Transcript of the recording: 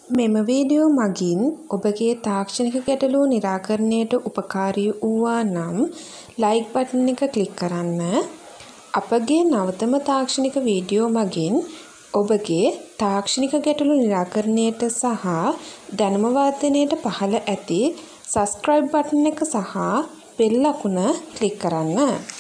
මෙම වීඩියෝ මගින් ඔබගේ තාක්ෂණික ගැටලු නිරාකරණයට උපකාරී වූවා නම් ලයික් බටන් එක ක්ලික් කරන්න. අපගේ නවතම තාක්ෂණික වීඩියෝ මගින් ඔබගේ තාක්ෂණික ගැටලු නිරාකරණයට සහ දැනුම වර්ධනයට පහළ ඇති සබ්ස්ක්‍රයිබ් බටන් එක සහ බෙල් අකුණ ක්ලික් කරන්න.